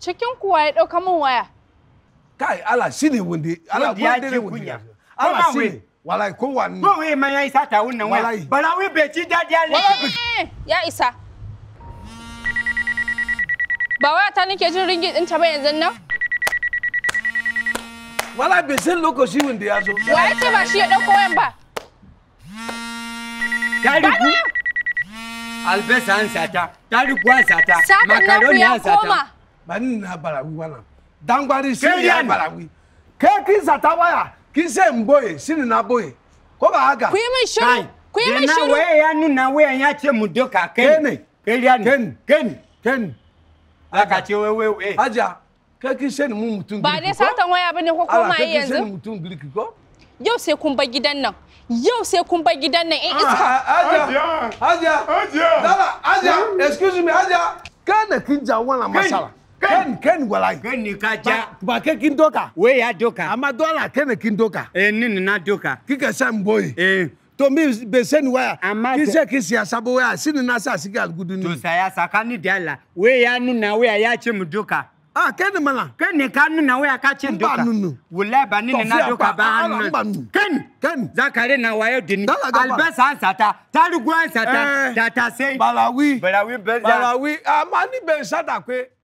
Cikin kuwa ya dauka min waya. Kai ala shine wunde ala wunde kunya. Ala shine wallahi ko wani. Ko we man yayi sata wannan waya. Barawi be ci dadi Allah. Ya isa. Ba waya ta nake jin ringi din ta ba yanzu nan. Wallahi be san lokaci wunde ya zo. Waya ce ba shi ya dauko wayan ba. Tariku. Albesa an sata. Tariku an sata. Makaroni an sata. Bani na barawi wana. Dangwari shine ya barawi. Kai kin sata waya. Kin se mboye shine na boye. Ko ba haka? Ku yi min shiru. Ku yi min shiru. Na waya ya nuna wayan ya ce mu doka kai. Ken. Aka ce we. Hajiya, kai kin se mu mutum. Ba dai satan waya bane ko koma yi yanzu. Kin se mutum girki ko? Yau sai kun bar gidan nan. Yau sai kun bar gidan nan in iska. Hajiya. Dala, Hajiya, excuse me, Hajiya. Kana kin ja wannan masala. Ken walai. Ken ni ka ja. Ba ke kin doka. We ya doka. Amma dola ken kin doka. Nin na doka. Kika san boy. To mi be sen waya. Kin se kin siya sabo waya sin na sa siga algudu ni. To saya sakani da Allah. We ya nuna waya ya ce mu doka. Ken mana. Ken ni ka nuna waya ka ce doka. Wallahi ba ni na doka ba hannu. Ken. Zakare na wayo dini. Albasa an sata. Tarugu an sata. Tata sai. Balawi. Balawi. Amma ni be sata kwe.